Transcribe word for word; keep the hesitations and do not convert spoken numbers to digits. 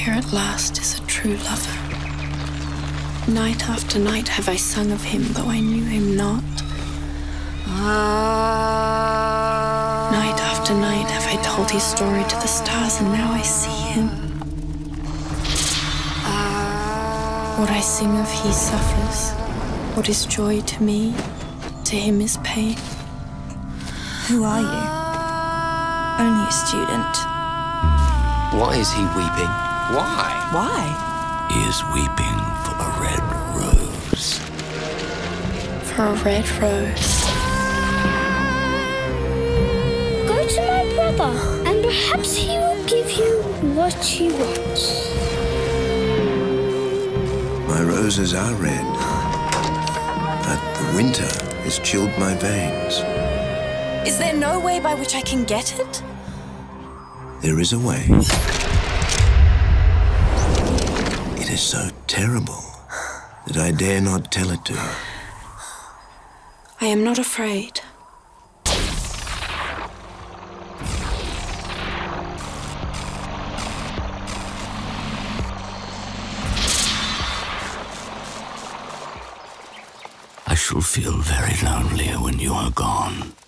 here at last is a true lover. Night after night have I sung of him, though I knew him not. Ah. Night after night have I told his story to the stars, and now I see him. Ah. What I sing of he suffers. What is joy to me, to him is pain. Who are you? Only a student. Why is he weeping? Why? Why? He is weeping for a red rose. For a red rose. Go to my brother, and perhaps he will give you what you want. My roses are red, but the winter has chilled my veins. Is there no way by which I can get it? There is a way. It is so terrible that I dare not tell it to you. I am not afraid. I shall feel very lonely when you are gone.